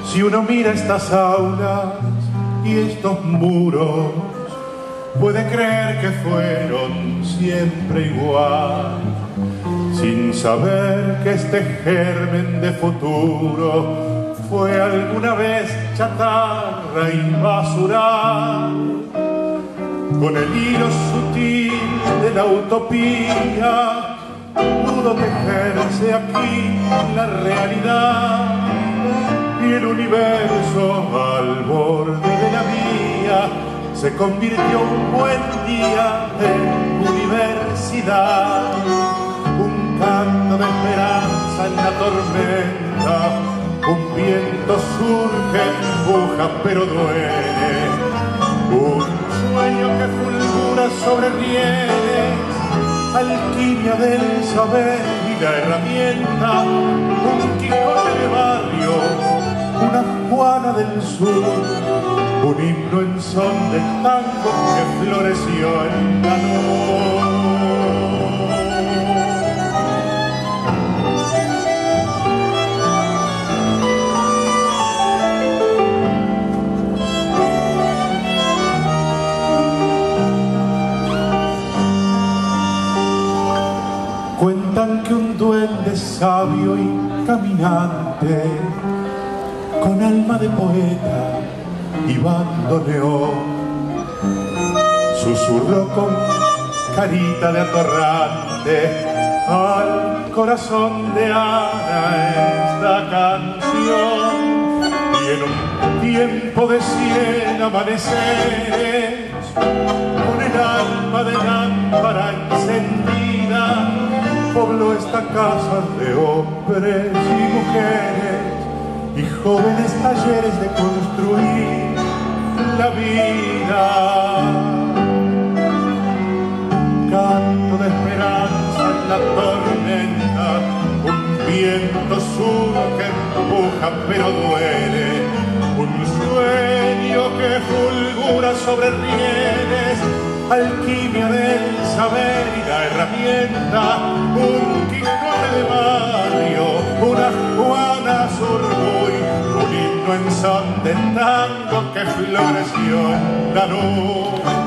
Si uno mira estas aulas y estos muros, puede creer que fueron siempre igual, sin saber que este germen de futuro fue alguna vez chatarra y basural. Con el hilo sutil de la utopía pudo tejerse aquí la realidad, y el universo al borde de la vía se convirtió un buen día en universidad. Un canto de esperanza en la tormenta, un viento surge, empuja pero duele, un sueño que fulgura sobre rieles, alquimia del saber y la herramienta, un Quijote de barrio, una Juana del sur, un himno en son de tango que floreció en la noche. Cuentan que un duende sabio y caminante, con alma de poeta y bandoneón, susurró con carita de atorrante al corazón de Ana esta canción. Y en un tiempo de 100 amaneceres, con el alma de lámpara encendida, pobló esta casa de hombres y mujeres y jóvenes talleres de construir la vida. Canto de esperanza en la tormenta, un viento sur que empuja pero duele, un sueño que fulgura sobre rieles, alquimia del saber y la herramienta, un Quijote de barrio, una Juana Zurduy, un himno en son de tango que floreció en la nube.